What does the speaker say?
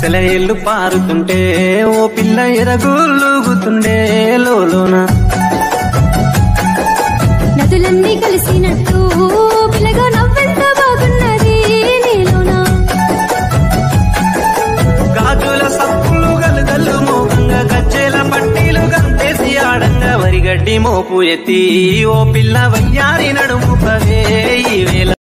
సెలయేళ్ళు పారుతుంటే ఓ పిల్ల ఎరగూలుగుతుండే లోన నదులన్నీ కలిసినట్టు పిల్లగా నవ్వెంత బాగున్నది నీలోన గాజుల సప్పులు గలుగల్లు మోగంగా గజ్జెల పట్టీలు గంతేసి ఆడంగా వరిగడ్డి మోపు ఎత్తి ఓ పిల్ల వయ్యారి నడుము పదే ఈ వేళ